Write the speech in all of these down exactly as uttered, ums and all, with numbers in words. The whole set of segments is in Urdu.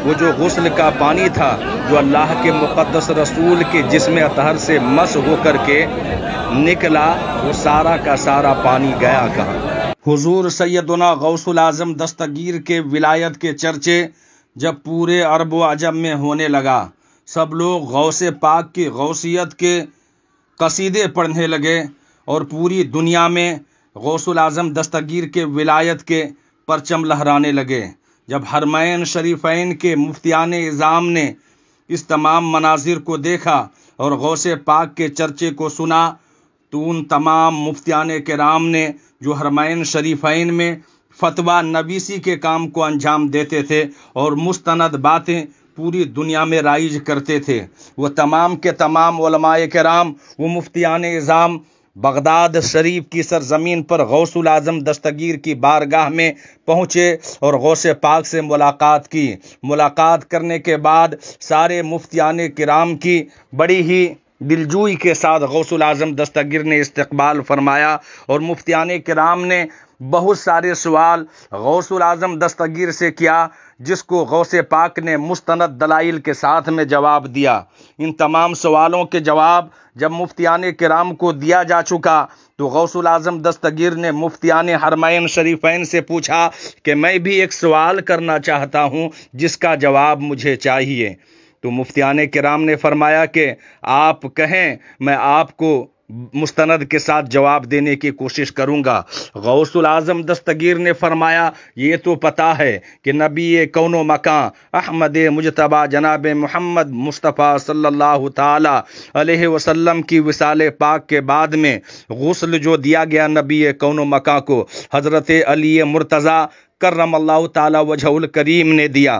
وہ جو غسل کا پانی تھا جو اللہ کے مقدس رسول کے جسم اطہر سے مس ہو کر کے نکلا، وہ سارا کا سارا پانی گیا کہاں؟ حضور سیدنا غوث الاعظم دستگیر کے ولایت کے چرچے جب پورے عرب و عجم میں ہونے لگا، سب لوگ غوث پاک کی غوثیت کے قصیدے پڑھنے لگے اور پوری دنیا میں غوث الاعظم دستگیر کے ولایت کے پرچم لہرانے لگے۔ جب حرمین شریفین کے مفتیان اعظام نے اس تمام مناظر کو دیکھا اور غوث پاک کے چرچے کو سنا، تو ان تمام مفتیان کرام نے جو حرمین شریفین میں فتویٰ نویسی کے کام کو انجام دیتے تھے اور مستند باتیں پوری دنیا میں رائج کرتے تھے، وہ تمام کے تمام علماء کرام، وہ مفتیان اعظام بغداد شریف کی سرزمین پر غوث الاعظم دستگیر کی بارگاہ میں پہنچے اور غوث پاک سے ملاقات کی۔ ملاقات کرنے کے بعد سارے مفتیان کرام کی بڑی ہی دلجوئی کے ساتھ غوث الاعظم دستگیر نے استقبال فرمایا اور مفتیان کرام نے بہت سارے سوال غوث الاعظم دستگیر سے کیا، جس کو غوث پاک نے مستند دلائل کے ساتھ میں جواب دیا۔ ان تمام سوالوں کے جواب جب مفتیان کرام کو دیا جا چکا تو غوث الاعظم دستگیر نے مفتیان حرمین شریفین سے پوچھا کہ میں بھی ایک سوال کرنا چاہتا ہوں جس کا جواب مجھے چاہیے۔ تو مفتیان کرام نے فرمایا کہ آپ کہیں، میں آپ کو مستند کے ساتھ جواب دینے کی کوشش کروں گا۔ غوث الاعظم دستگیر نے فرمایا، یہ تو پتہ ہے کہ نبی کون و مکان احمد مجتبیٰ جناب محمد مصطفیٰ صلی اللہ تعالی علیہ وسلم کی وصال پاک کے بعد میں غسل جو دیا گیا نبی کون و مکان کو، حضرت علی مرتضیٰ کرم اللہ تعالی وجہ الکریم نے دیا۔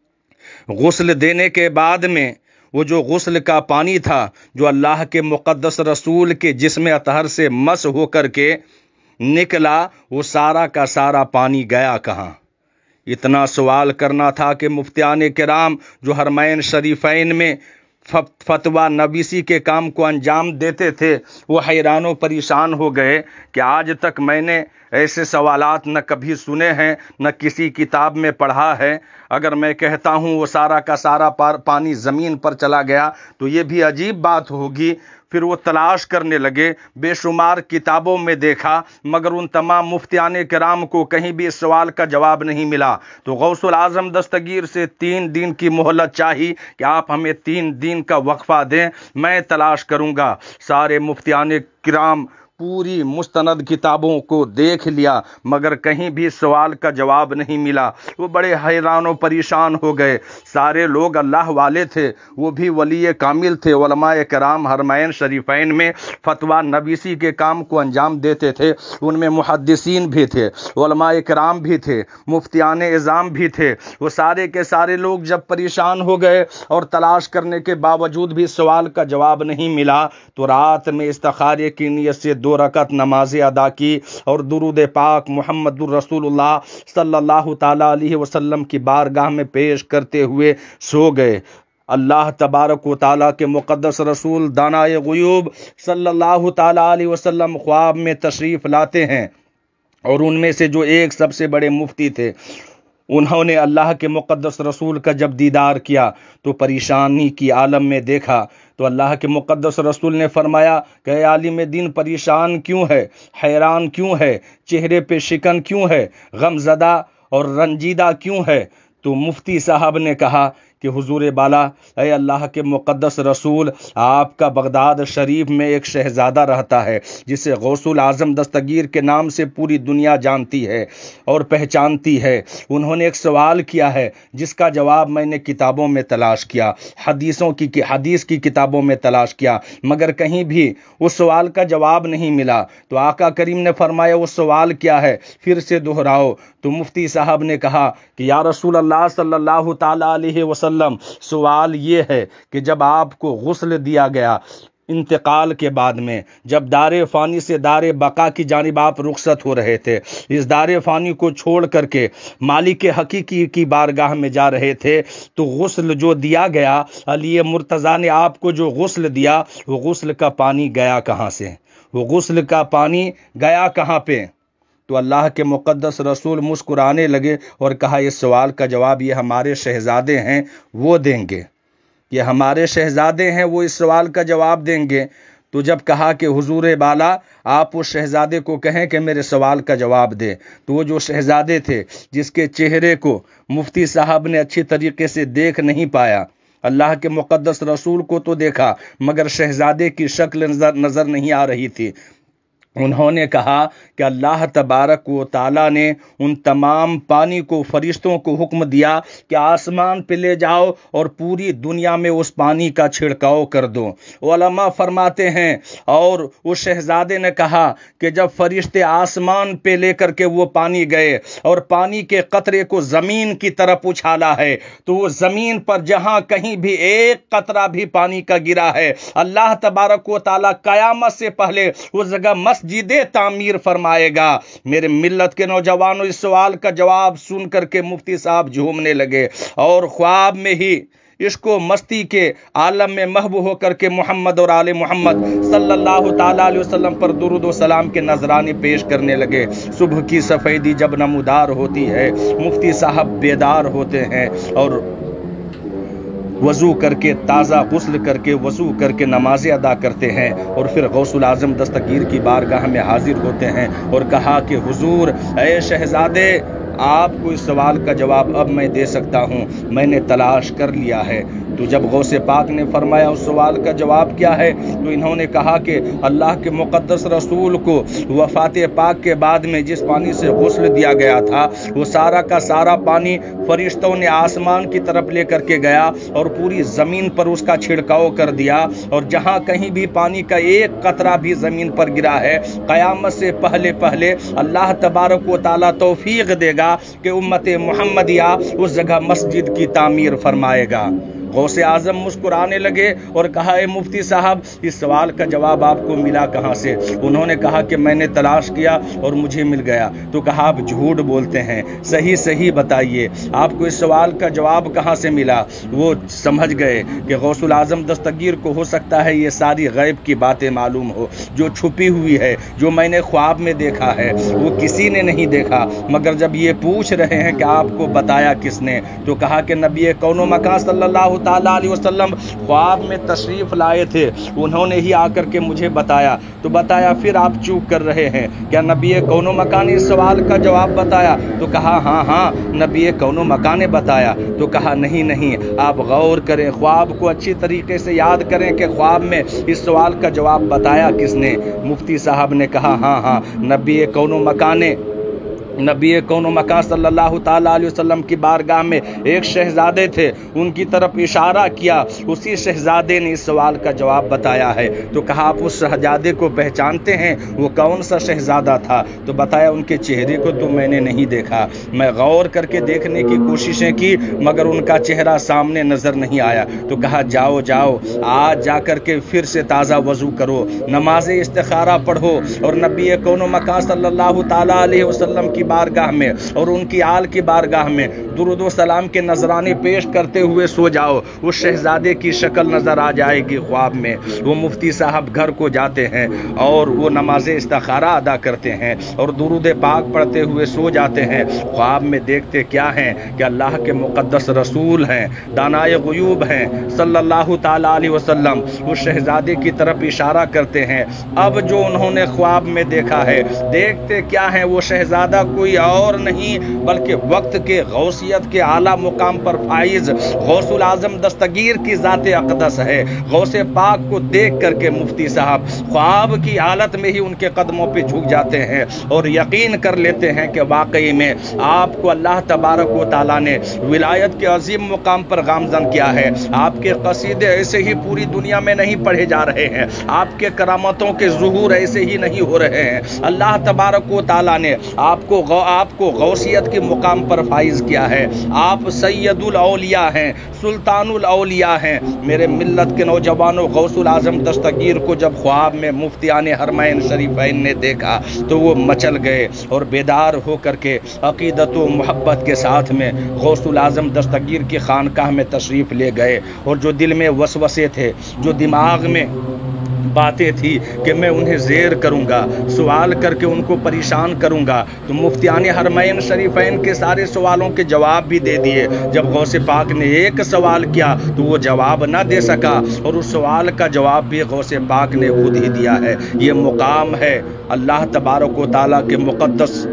غسل دینے کے بعد میں وہ جو غسل کا پانی تھا جو اللہ کے مقدس رسول کے جسم اطہر سے مس ہو کر کے نکلا، وہ سارا کا سارا پانی گیا کہاں؟ اتنا سوال کرنا تھا کہ مفتیان کرام جو حرمین شریفین میں فتویٰ نویسی کے کام کو انجام دیتے تھے، وہ حیران و پریشان ہو گئے کہ آج تک میں نے ایسے سوالات نہ کبھی سنے ہیں نہ کسی کتاب میں پڑھا ہے۔ اگر میں کہتا ہوں وہ سارا کا سارا پانی زمین پر چلا گیا تو یہ بھی عجیب بات ہوگی۔ پھر وہ تلاش کرنے لگے، بے شمار کتابوں میں دیکھا، مگر ان تمام مفتیان کرام کو کہیں بھی اس سوال کا جواب نہیں ملا۔ تو غوث الاعظم دستگیر سے تین دن کی مہلت چاہی کہ آپ ہمیں تین دن کا وقفہ دیں، میں تلاش کروں گا۔ سارے مفتیان کرام پوری مستند کتابوں کو دیکھ لیا مگر کہیں بھی سوال کا جواب نہیں ملا۔ وہ بڑے حیران و پریشان ہو گئے۔ سارے لوگ اللہ والے تھے، وہ بھی ولی کامل تھے، علماء کرام حرمین شریفین میں فتویٰ نویسی کے کام کو انجام دیتے تھے، ان میں محدثین بھی تھے، علماء کرام بھی تھے، مفتیان اعظام بھی تھے۔ وہ سارے کے سارے لوگ جب پریشان ہو گئے اور تلاش کرنے کے باوجود بھی سوال کا جواب نہیں ملا تو رات میں استخارے کی نیت سے دو رکعت نماز ادا کی اور درود پاک محمد الرسول اللہ صلی اللہ تعالی علیہ وسلم کی بارگاہ میں پیش کرتے ہوئے سو گئے۔ اللہ تبارک و تعالیٰ کے مقدس رسول دانائے غیوب صلی اللہ تعالی علیہ وسلم خواب میں تشریف لاتے ہیں اور ان میں سے جو ایک سب سے بڑے مفتی تھے، انہوں نے اللہ کے مقدس رسول کا جب دیدار کیا تو پریشانی کی عالم میں دیکھا تو اللہ کے مقدس رسول نے فرمایا کہ اے عالم دین، پریشان کیوں ہے، حیران کیوں ہے، چہرے پہ شکن کیوں ہے، غم زدہ اور رنجیدہ کیوں ہے؟ تو مفتی صاحب نے کہا کہ حضور بالا، اے اللہ کے مقدس رسول، آپ کا بغداد شریف میں ایک شہزادہ رہتا ہے جسے غوث الاعظم دستگیر کے نام سے پوری دنیا جانتی ہے اور پہچانتی ہے۔ انہوں نے ایک سوال کیا ہے جس کا جواب میں نے کتابوں میں تلاش کیا، حدیثوں کی حدیث کی کتابوں میں تلاش کیا، مگر کہیں بھی اس سوال کا جواب نہیں ملا۔ تو آقا کریم نے فرمایا وہ سوال کیا ہے، پھر سے دہراؤ۔ تو مفتی صاحب نے کہا کہ یا رسول اللہ صلی اللہ تعالی علیہ وسلم، سوال یہ ہے کہ جب آپ کو غسل دیا گیا انتقال کے بعد میں، جب دار فانی سے دار بقا کی جانب آپ رخصت ہو رہے تھے، اس دار فانی کو چھوڑ کر کے مالک حقیقی کی بارگاہ میں جا رہے تھے، تو غسل جو دیا گیا، علی مرتضیٰ نے آپ کو جو غسل دیا، وہ غسل کا پانی گیا کہاں سے؟ وہ غسل کا پانی گیا کہاں پہ؟ تو اللہ کے مقدس رسول مسکرانے لگے اور کہا اس سوال کا جواب یہ ہمارے شہزادے ہیں وہ دیں گے، یہ ہمارے شہزادے ہیں وہ اس سوال کا جواب دیں گے۔ تو جب کہا کہ حضور بالا آپ اس شہزادے کو کہیں کہ میرے سوال کا جواب دے، تو وہ جو شہزادے تھے جس کے چہرے کو مفتی صاحب نے اچھی طریقے سے دیکھ نہیں پایا، اللہ کے مقدس رسول کو تو دیکھا مگر شہزادے کی شکل نظر نظر نہیں آ رہی تھی، انہوں نے کہا کہ اللہ تبارک و تعالیٰ نے ان تمام پانی کو فرشتوں کو حکم دیا کہ آسمان پہ لے جاؤ اور پوری دنیا میں اس پانی کا چھڑکاؤ کر دو۔ علماء فرماتے ہیں اور اس شہزادے نے کہا کہ جب فرشتے آسمان پہ لے کر کے وہ پانی گئے اور پانی کے قطرے کو زمین کی طرف اچھالا ہے تو وہ زمین پر جہاں کہیں بھی ایک قطرہ بھی پانی کا گرا ہے اللہ تبارک و تعالیٰ قیامت سے پہلے اس جگہ مس مسجد تعمیر فرمائے گا۔ میرے ملت کے نوجوانوں اس سوال کا جواب سن کر کے مفتی صاحب جھومنے لگے اور خواب میں ہی عشق و مستی کے عالم میں محو ہو کر کے محمد اور آل محمد صلی اللہ تعالیٰ علیہ وسلم پر درود و سلام کے نذرانے پیش کرنے لگے۔ صبح کی سفیدی جب نمودار ہوتی ہے مفتی صاحب بیدار ہوتے ہیں اور وضو کر کے تازہ غسل کر کے وضو کر کے نمازیں ادا کرتے ہیں اور پھر غوث العظم دستگیر کی بارگاہ میں حاضر ہوتے ہیں اور کہا کہ حضور اے شہزادے آپ کو اس سوال کا جواب اب میں دے سکتا ہوں، میں نے تلاش کر لیا ہے۔ تو جب غوث پاک نے فرمایا اس سوال کا جواب کیا ہے تو انہوں نے کہا کہ اللہ کے مقدس رسول کو وفات پاک کے بعد میں جس پانی سے غسل دیا گیا تھا وہ سارا کا سارا پانی فرشتوں نے آسمان کی طرف لے کر کے گیا اور پوری زمین پر اس کا چھڑکاؤ کر دیا، اور جہاں کہیں بھی پانی کا ایک قطرہ بھی زمین پر گرا ہے قیامت سے پہلے پہلے اللہ تبارک و تعالیٰ توفیق دے گا کہ امت محمدیہ اس جگہ مسجد کی تعمیر فرمائے گا۔ غوث اعظم مسکرانے لگے اور کہا اے مفتی صاحب اس سوال کا جواب آپ کو ملا کہاں سے؟ انہوں نے کہا کہ میں نے تلاش کیا اور مجھے مل گیا۔ تو کہا آپ جھوٹ بولتے ہیں، صحیح صحیح بتائیے آپ کو اس سوال کا جواب کہاں سے ملا؟ وہ سمجھ گئے کہ غوث العظم دستگیر کو ہو سکتا ہے یہ ساری غیب کی باتیں معلوم ہو جو چھپی ہوئی ہے، جو میں نے خواب میں دیکھا ہے وہ کسی نے نہیں دیکھا، مگر جب یہ پوچھ رہے ہیں کہ آپ کو بتایا کس نے تو کہا کہ نبی کون و مکان صلی اللہ تعالیٰ علیہ وسلم خواب میں تشریف لائے تھے، انہوں نے ہی آ کر کے مجھے بتایا۔ تو بتایا پھر آپ چوک کر رہے ہیں، کیا نبی کون و مکان اس سوال کا جواب بتایا؟ تو کہا ہاں ہاں نبی کون و مکان نے بتایا۔ تو کہا نہیں نہیں آپ غور کریں، خواب کو اچھی طریقے سے یاد کریں کہ خواب میں اس سوال کا جواب بتایا کس نے؟ مفتی صاحب نے کہا ہاں ہاں نبی کون و مکان نے نبی کون و مکان صلی اللہ تعالیٰ علیہ وسلم کی بارگاہ میں ایک شہزادے تھے، ان کی طرف اشارہ کیا، اسی شہزادے نے اس سوال کا جواب بتایا ہے۔ تو کہا آپ اس شہزادے کو پہچانتے ہیں؟ وہ کون سا شہزادہ تھا؟ تو بتایا ان کے چہرے کو تو میں نے نہیں دیکھا، میں غور کر کے دیکھنے کی کوششیں کی مگر ان کا چہرہ سامنے نظر نہیں آیا۔ تو کہا جاؤ جاؤ آج جا کر کے پھر سے تازہ وضو کرو، نماز استخارہ پڑھو اور نبی کون و مکان صلی اللہ تعالیٰ علیہ وسلم کی بارگاہ میں اور ان کی آل کی بارگاہ میں درود و سلام کے نذرانے پیش کرتے ہوئے سو جاؤ، اس شہزادے کی شکل نظر آ جائے گی خواب میں۔ وہ مفتی صاحب گھر کو جاتے ہیں اور وہ نماز استخارہ ادا کرتے ہیں اور درود پاک پڑھتے ہوئے سو جاتے ہیں۔ خواب میں دیکھتے کیا ہیں کہ اللہ کے مقدس رسول ہیں، دانائے غیوب ہیں صلی اللہ تعالیٰ علیہ وسلم، اس شہزادے کی طرف اشارہ کرتے ہیں۔ اب جو انہوں نے خواب میں دیکھا ہے، دیکھتے کیا ہیں وہ شہزادہ کوئی اور نہیں بلکہ وقت کے غوثیت کے اعلیٰ مقام پر فائز غوث العظم دستگیر کی ذات اقدس ہے۔ غوث پاک کو دیکھ کر کے مفتی صاحب خواب کی حالت میں ہی ان کے قدموں پہ جھک جاتے ہیں اور یقین کر لیتے ہیں کہ واقعی میں آپ کو اللہ تبارک و تعالیٰ نے ولایت کے عظیم مقام پر گامزن کیا ہے۔ آپ کے قصیدے ایسے ہی پوری دنیا میں نہیں پڑھے جا رہے ہیں، آپ کے کرامتوں کے ظہور ایسے ہی نہیں ہو رہے ہیں۔ اللہ تبارک و تعالیٰ نے آپ کو آپ کو غوثیت کے مقام پر فائز کیا ہے۔ آپ سید الاولیاء ہیں، سلطان الاولیاء ہیں۔ میرے ملت کے نوجوانوں غوث العظم دستگیر کو جب خواب میں مفتیان حرمین شریفین نے دیکھا تو وہ مچل گئے اور بیدار ہو کر کے عقیدت و محبت کے ساتھ میں غوث العظم دستگیر کی خانقاہ میں تشریف لے گئے، اور جو دل میں وسوسے تھے، جو دماغ میں باتیں تھی کہ میں انہیں زیر کروں گا، سوال کر کے ان کو پریشان کروں گا، تو مفتیان حرمین شریفین کے سارے سوالوں کے جواب بھی دے دیے۔ جب غوث پاک نے ایک سوال کیا تو وہ جواب نہ دے سکا، اور اس سوال کا جواب بھی غوث پاک نے خود ہی دیا ہے۔ یہ مقام ہے اللہ تبارک و تعالیٰ کے مقدس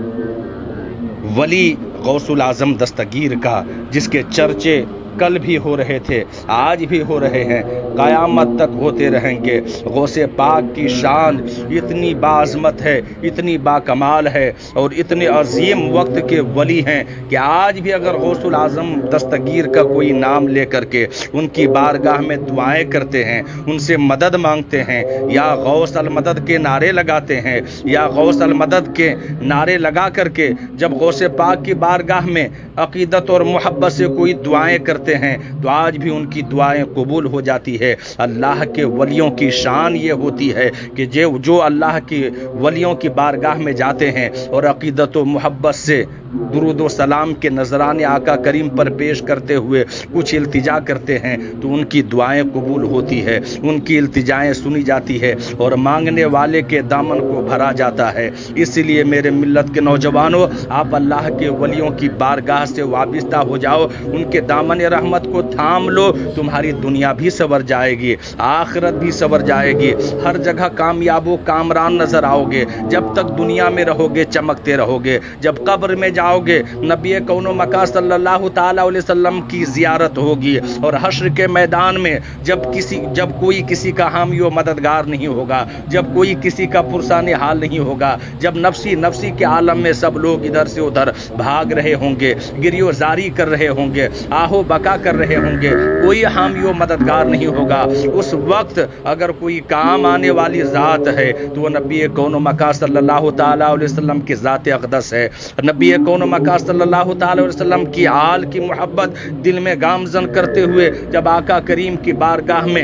ولی غوث العظم دستگیر کا، جس کے چرچے کل بھی ہو رہے تھے، آج بھی ہو رہے ہیں، قیامت تک ہوتے رہیں گے۔ غوث پاک کی شان اتنی باعظمت ہے، اتنی باکمال ہے، اور اتنے عظیم وقت کے ولی ہیں کہ آج بھی اگر غوث العظم دستگیر کا کوئی نام لے کر کے ان کی بارگاہ میں دعائیں کرتے ہیں، ان سے مدد مانگتے ہیں، یا غوث المدد کے نعرے لگاتے ہیں، یا غوث المدد کے نعرے لگا کر کے جب غوث پاک کی بارگاہ میں عقیدت اور محبت سے کوئی دعائیں کرتے ہیں تو آج بھی ان کی دعائیں قبول ہو جاتی ہے۔ اللہ کے ولیوں کی شان یہ ہوتی ہے کہ جو جو اللہ کے ولیوں کی بارگاہ میں جاتے ہیں اور عقیدت و محبت سے درود و سلام کے نذرانے آقا کریم پر پیش کرتے ہوئے کچھ التجا کرتے ہیں تو ان کی دعائیں قبول ہوتی ہے، ان کی التجائیں سنی جاتی ہے، اور مانگنے والے کے دامن کو بھرا جاتا ہے۔ اس لیے میرے ملت کے نوجوانوں، آپ اللہ کے ولیوں کی بارگاہ سے وابستہ ہو جاؤ، ان کے دامن رحمت کو تھام لو، تمہاری دنیا بھی سنور جائے گی، آخرت بھی سنور جائے گی، ہر جگہ کامیاب و کامران نظر آؤ گے۔ جب تک دنیا میں رہو گے چمکتے رہو گے، جب قبر میں جاؤ گے نبی کون و مکہ صلی اللہ تعالی علیہ وسلم کی زیارت ہوگی، اور حشر کے میدان میں جب کسی جب کوئی کسی کا حامی و مددگار نہیں ہوگا، جب کوئی کسی کا پرسان حال نہیں ہوگا، جب نفسی نفسی کے عالم میں سب لوگ ادھر سے ادھر بھاگ رہے ہوں گے، گریو زاری کر رہے ہوں گے، آہو بکا کر رہے ہوں گے، کوئی حامی و مددگار نہیں ہوگا، اس وقت اگر کوئی کام آنے والی ذات ہے تو وہ نبی کون و مکہ صلی اللہ تعالی علیہ وسلم کی ذات اقدس ہے۔ نبی کون و مکہ صلی اللہ تعالی علیہ وسلم کی آل کی محبت دل میں گامزن کرتے ہوئے جب آقا کریم کی بارگاہ میں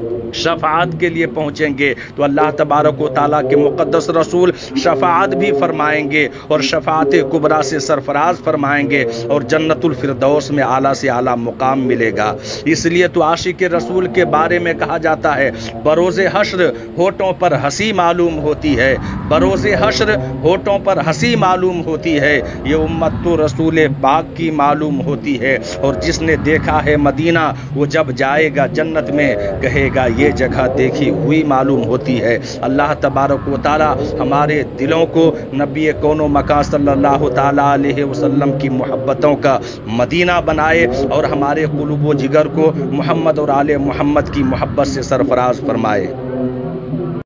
شفاعت کے لیے پہنچیں گے تو اللہ تبارک و تعالیٰ کے مقدس رسول شفاعت بھی فرمائیں گے، اور شفاعت کبریٰ سے سرفراز فرمائیں گے، اور جنت الفردوس میں اعلیٰ سے اعلیٰ مقام ملے گا۔ اس لیے تو عاشق رسول کے بارے میں کہا جاتا ہے بروز حشر ہونٹوں پر ہنسی معلوم ہوتی ہے، بروز حشر ہونٹوں پر ہنسی معلوم ہوتی ہے، یہ امت تو رسول پاک کی معلوم ہوتی ہے، اور جس نے دیکھا ہے مدینہ وہ جب جائے گا جنت میں کہے گا یہ جگہ دیکھی ہوئی معلوم ہوتی ہے۔ اللہ تبارک و تعالی ہمارے دلوں کو نبی کون و مکہ صلی اللہ تعالی علیہ وسلم کی محبتوں کا مدینہ بنائے، اور ہمارے قلوب و جگر کو محمد اور آل محمد کی محبت سے سرفراز فرمائے۔